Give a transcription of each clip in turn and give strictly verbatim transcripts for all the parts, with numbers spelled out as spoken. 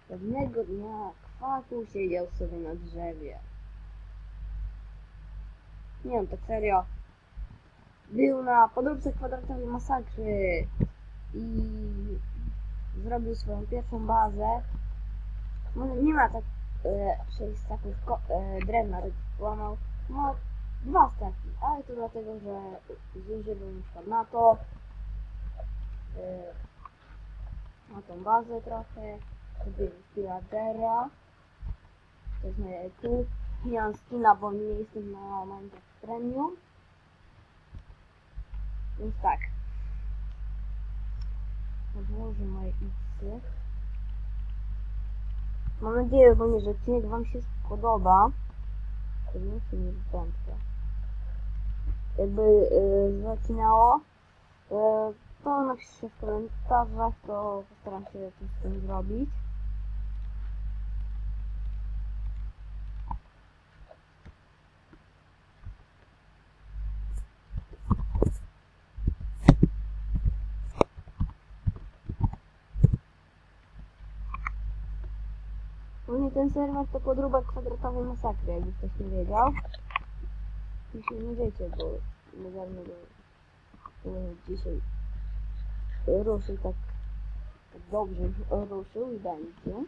Pewnego dnia Kwaku siedział sobie na drzewie. Nie wiem, tak serio. Był na podróbce kwadratowej masakry i zrobił swoją pierwszą bazę. Może nie ma tak e, sześć staków e, drewna, łamał. Ma dwa staki, ale to dlatego, że zużywał na przykład na to, e, na tą bazę trochę, sobie Piladera. To jest moje tu. Nie mam skina, bo nie jestem na Minecraft Premium. Więc tak. Odłożę moje iksy. Mam nadzieję ogólnie, że odcinek wam się podoba. Nie się nie wątpię. Jakby yy, zacinało, yy, to napiszcie w komentarzach, to postaram się coś z tym zrobić. Ogólnie ten serwer to podróbek kwadratowej masakry, jakby ktoś nie wiedział. Jeśli nie wiecie, bo niedawno yy, dzisiaj ruszył tak, tak dobrze ruszył i będzie.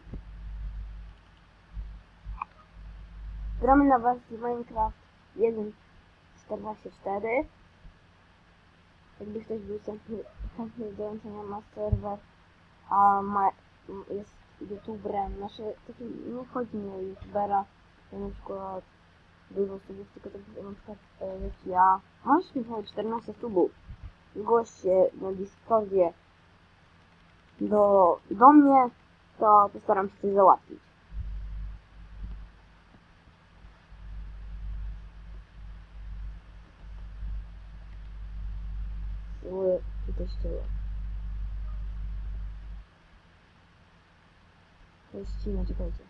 Gramy na wersji Minecraft jeden czternaście cztery. Jakby ktoś był chętny do dołączenia na serwer, a ma, jest youtuberem, znaczy taki, nie chodzi mi o youtubera, to na przykład dużo subów, tylko tak na przykład jak ja, masz mi czternaście subów, zgłoś się na Discordzie do, do mnie, to postaram się coś załatwić. Siły, czy to ścieło. To jest ścina, czekajcie.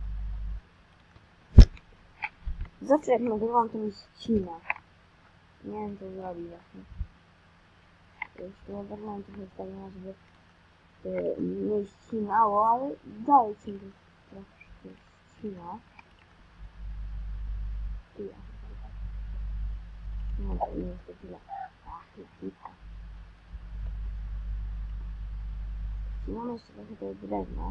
Zawsze jak nagrywam, to mi ścina. Nie wiem, co zrobić właśnie. Już tu ogarnąłem trochę ustawienia, żeby yy, nie ścinało, ale dalej się troszkę ścina. Chwila. No to nie jest to chwila. Ach, chwilka. Ścinamy jeszcze trochę tego drewna.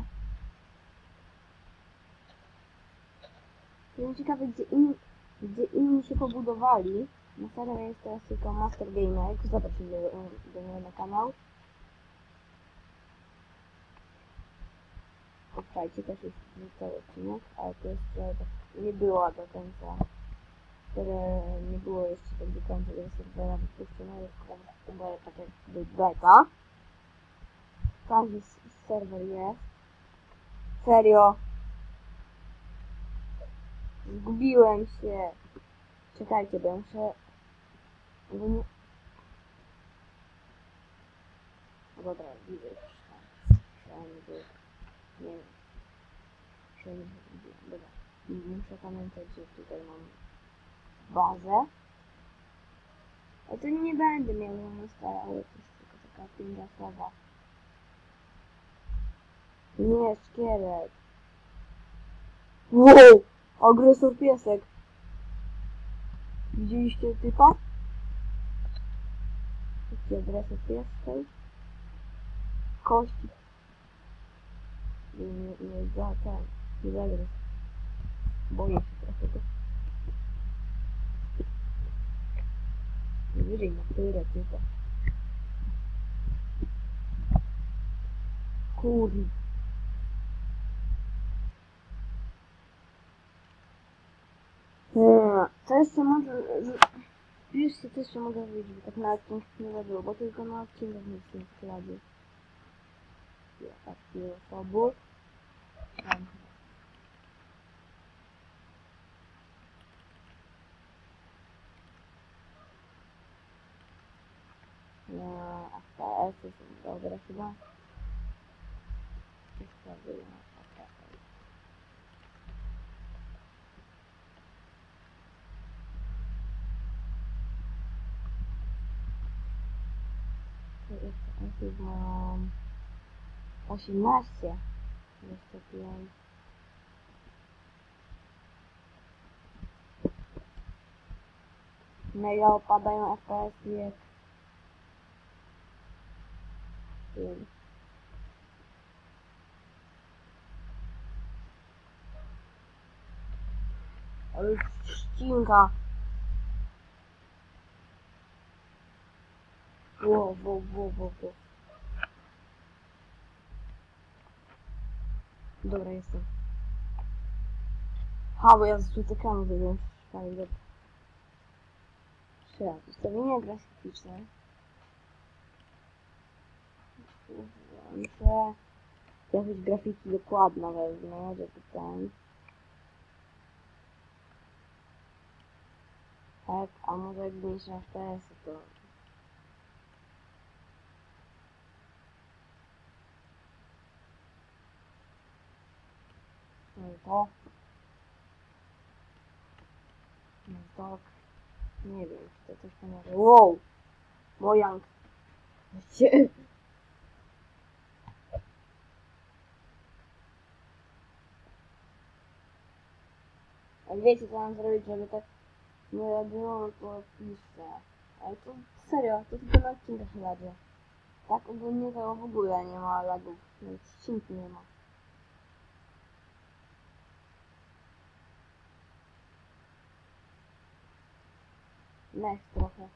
Jestem ciekawy, gdzie inni, gdzie inni się pobudowali. Na serwerze jest teraz tylko Master Gamer. Zobaczcie do, do mnie na kanał. Obczajcie, też jest cały odcinek, ale to jeszcze tak nie było do końca, które nie było jeszcze tak do końca tego serwera wypuszczone, jest chyba tak jakby beta. Każdy serwer jest. Serio. Zgubiłem się. Czekajcie, bo ja muszę... Bo nie... No dobra, widzę już. Wszędzie. Nie wiem. Wszędzie. Dobra. Muszę pamiętać, że tutaj mam bazę. A to nie będę miał na stałe, ale to jest tylko taka piękna sława. Nie, szkielet. Wow! Agresor piesek. Widzieliście typa? Jaki agresor piesek? Kości. Nie, nie, nie za ten. Nie zagryz. Boję się trochę go. Wyżej na tyle typa. Kurde. To jeszcze może... Już się też jeszcze mogę powiedzieć, bo tak na odcinkach nie zabiło, bo tylko na odcinkach nic nie skradzi. Takie osoby. Na F P S jest dobre chyba. Sprawdzę na F P S. F P S mam osiemnaście. dwadzieścia pięć. Mega opadają F P S jak film. Ale ścinka. Wow, wow, wow, wow, wow. Dobra, jestem. Ha, bo ja z ekranu zrobiłem. Fajnie, dobra. Jeszcze raz. Ustawienia graficzne. Muszę jakieś grafiki dokładne wezmę, żeby ten. Tak, a może jak mniejsze F P S to... No i to. No i tak. Nie wiem, czy to coś pomoże. Wow! Mojang. Jak wiecie, co mam zrobić, żeby tak nie było, to piszę. Ale to serio, to tylko na odcinkach ladzie. Tak ogólnie to w ogóle nie ma lagów, więc ścinki nie ma. Mech trochę.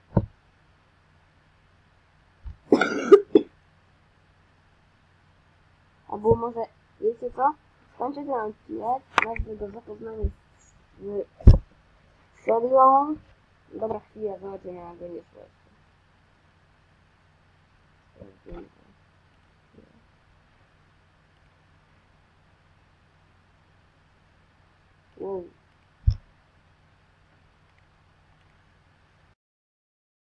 Albo może, wiecie co? Skończę ten odcinek, nazwę go zapoznanie z serią. Dobra, chwilę, zobaczymy jak będzie szło jeszcze. Wow.